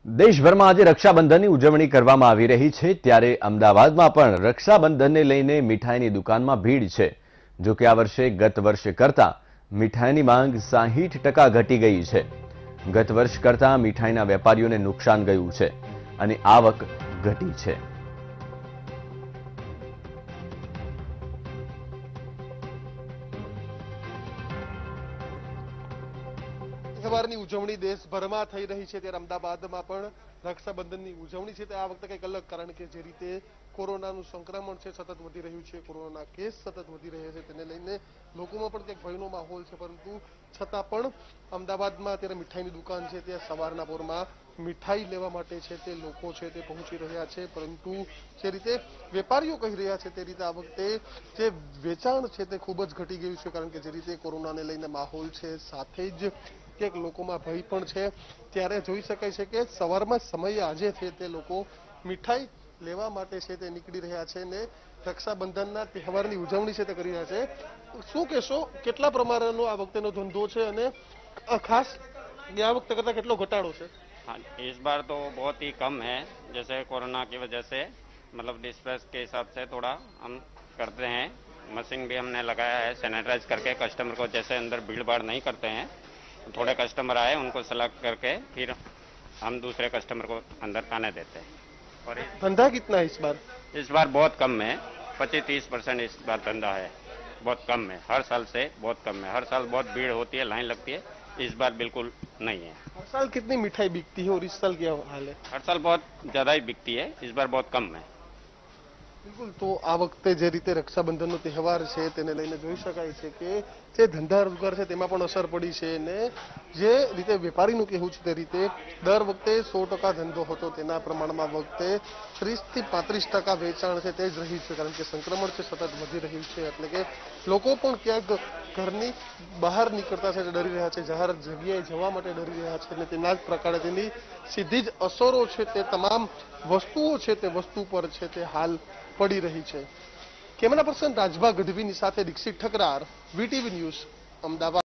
દેશભરમાં આજે રક્ષાબંધનની ઉજવણી કરવામાં આવી રહી છે ત્યારે અમદાવાદમાં પણ રક્ષાબંધનને લઈને મીઠાઈની દુકાનમાં ભીડ છે। જો કે આ વર્ષે ગત વર્ષે કરતાં મીઠાઈની માંગ 60% ઘટી ગઈ છે। ગત વર્ષ કરતાં મીઠાઈના વેપારીઓને નુકસાન ગયું છે અને આવક ઘટી છે। તહેવારની ઉજવણી દેશભરમાં થઈ રહી છે ત્યારે અમદાવાદમાં પણ રક્ષાબંધનની ઉજવણી છે તે આ વખતે કંઈક અલગ, કારણ કે જે રીતે કોરોનાનું સંક્રમણ છે સતત વધી રહ્યું છે, કોરોનાના કેસ સતત વધી રહ્યા છે, તેને લઈને લોકોમાં પણ કંઈક ભયનો માહોલ છે। પરંતુ છતાં પણ અમદાવાદમાં અત્યારે મીઠાઈની દુકાન છે ત્યાં સવારના પોરમાં મીઠાઈ લેવા માટે છે તે લોકો છે તે પહોંચી રહ્યા છે। પરંતુ જે રીતે વેપારીઓ કહી રહ્યા છે તે રીતે આ વખતે જે વેચાણ છે તે ખૂબ જ ઘટી ગયું છે, કારણ કે જે રીતે કોરોનાને લઈને માહોલ છે સાથે જ ક્યાંક લોકોમાં ભય પણ છે। ત્યારે જોઈ શકાય છે કે સવારમાં સમયે આજે છે તે લોકો મીઠાઈ લેવા માટે છે તે નીકળી રહ્યા છે ને રક્ષાબંધનના તહેવારની ઉજવણી છે તે કરી રહ્યા છે। શું કહેશો, કેટલા પ્રમાણનો આ વખતેનો ધંધો છે અને ખાસ આ વખતે કરતા કેટલો ઘટાડો છે? हाँ, इस बार तो बहुत ही कम है। जैसे कोरोना की वजह से मतलब डिस्पेंस के हिसाब से थोड़ा हम करते हैं। मशीन भी हमने लगाया है सैनिटाइज करके, कस्टमर को जैसे अंदर भीड़ भाड़ नहीं करते हैं। थोड़े कस्टमर आए उनको सेलेक्ट करके फिर हम दूसरे कस्टमर को अंदर आने देते हैं। और धंधा कितना है इस बार बहुत कम है, 25-30% इस बार धंधा है, बहुत कम है। हर साल से बहुत कम है। हर साल बहुत भीड़ होती है, लाइन लगती है, इस बार बिल्कुल नहीं है। हर साल कितनी मिठाई बिकती है और इस साल क्या हाल है? हर साल बहुत ज्यादा ही बिकती है, इस बार बहुत कम है। બિલકુલ, તો આ વખતે જે રીતે રક્ષાબંધનનો તહેવાર છે તેને લઈને જોઈ શકાય છે કે જે ધંધા રોજગાર છે તેમાં પણ અસર પડી છે અને જે રીતે વેપારીનું કહેવું છે તે રીતે દર વખતે 100% ધંધો હતો તેના પ્રમાણમાં વખતે 30 થી 35% વેચાણ છે તે જ રહ્યું છે, કારણ કે સંક્રમણ છે સતત વધી રહ્યું છે। એટલે કે લોકો પણ ક્યાંક ઘરની બહાર નીકળતા છે ડરી રહ્યા છે, જાહેર જગ્યાએ જવા માટે ડરી રહ્યા છે અને તેના જ પ્રકારે તેની સીધી જ અસરો છે તે તમામ વસ્તુઓ છે તે વસ્તુ પર છે તે હાલ પડી રહી છે। કેમેરા પર્સન રાજભા ગઢવીની સાથે દીક્ષિત ઠકરાર, VTV ન્યૂઝ, અમદાવાદ।